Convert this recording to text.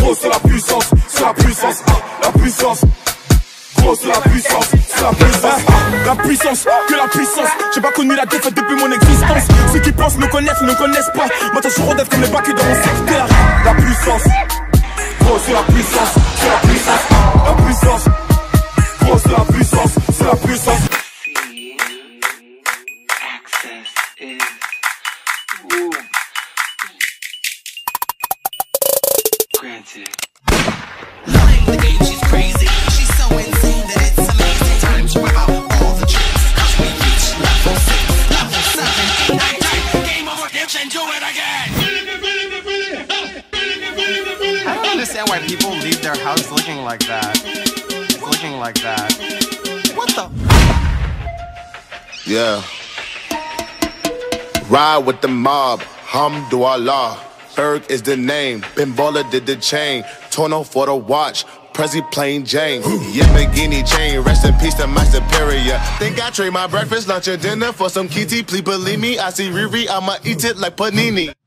Gros c'est la puissance, la puissance, Gros c'est la puissance, la puissance, que la puissance. J'ai pas connu la défaite depuis mon existence. Ceux qui pensent me connaissent, ne connaissent pas. Moi t'as toujours d'être comme les bacs dans mon secteur. La puissance, gros c'est la puissance, la puissance, gros c'est la puissance, la puissance. Granted. Lying the game, she's crazy. She's so insane that it's amazing. Time to whip out all the tricks. Cause we reach level 6, level 7, 8, 9, 10. Game over, and do it again. I don't understand why people leave their house looking like that. Looking like that. What the? Yeah. Ride with the mob, Hamdulillah. Berg is the name, Ben Baller did the chain, Torno for the watch, Prezi plain Jane, Yamagini chain, rest in peace to my superior. Think I trade my breakfast, lunch and dinner for some kitty, please believe me, I see Riri, I'ma eat it like panini.